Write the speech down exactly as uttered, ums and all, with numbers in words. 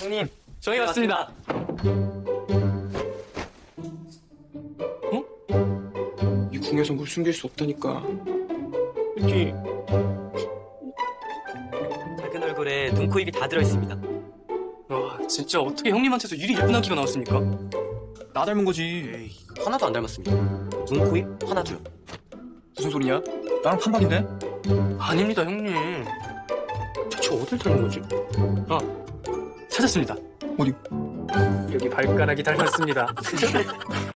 형님, 저희 왔습니다. 어? 이 궁에서 뭘 숨길 수 없다니까. 여기 작은 얼굴에 눈, 코, 입이 다 들어있습니다. 와 진짜 어떻게 형님한테서 이리 예쁜 아기가 나왔습니까? 나 닮은 거지. 에이, 하나도 안 닮았습니다. 눈, 코, 입 하나도요. 무슨 소리냐? 나랑 판박인데? 아닙니다 형님. 대체 어딜 닮은 거지? 아 찾았습니다. 어디? 여기 발가락이 닮았습니다.